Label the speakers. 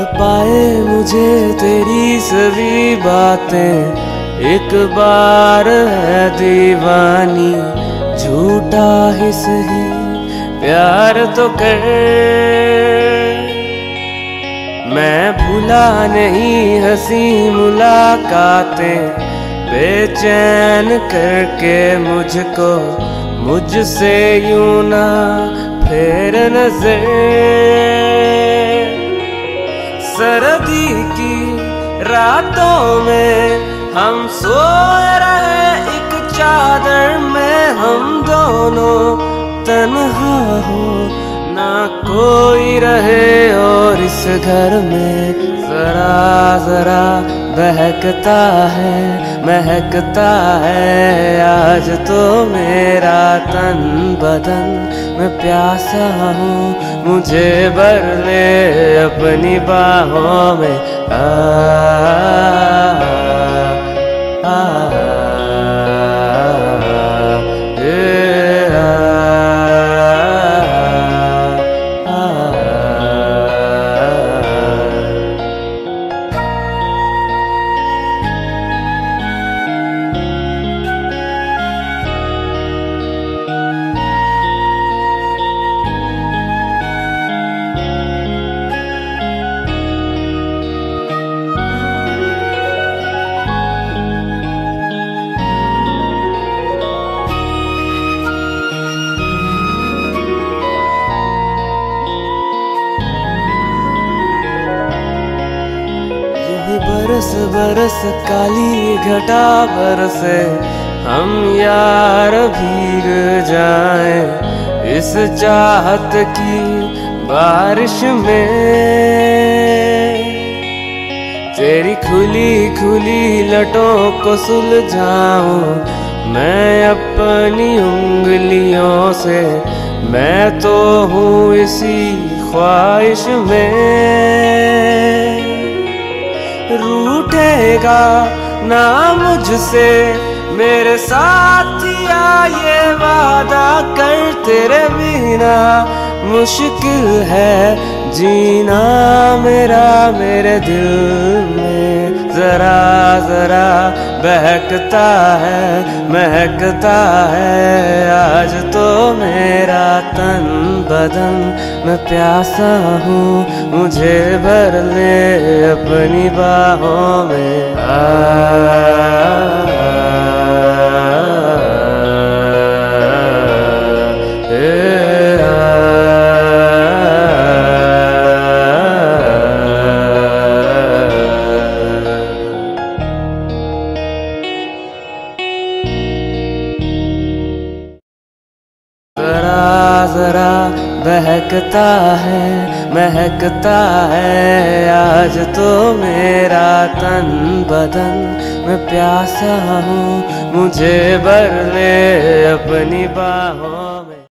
Speaker 1: पाए मुझे तेरी सभी बातें, एक बार है दीवानी, झूठा ही सही प्यार तो कर। मैं भूला नहीं हंसी मुलाकातें, बेचैन करके मुझको मुझसे यूं ना फेर नजर। सर्दी की रातों में हम सो रहे एक चादर में, हम दोनों तन्हा हो ना कोई रहे, और इस घर में जरा जरा बहकता है महकता है आज तो मेरा तन बदन। मैं प्यासा हूँ मुझे भर ले अपनी बाहों में। बरस बरस काली घटा बरसे, हम यार भीग जाएं इस चाहत की बारिश में। तेरी खुली खुली लटों को सुलझाऊं मैं अपनी उंगलियों से, मैं तो हूँ इसी ख्वाहिश में। रूठेगा ना मुझसे मेरे साथिया ये वादा कर, तेरे बिना मुश्किल है जीना मेरा मेरे दिल में। जरा जरा बहकता है महकता है आज तो मेरा तन बदन। मैं प्यासा हूँ मुझे भर ले अपनी बाहों में। जरा जरा बहकता है महकता है आज तो मेरा तन बदन। मैं प्यासा हूँ मुझे भर ले अपनी बाहों।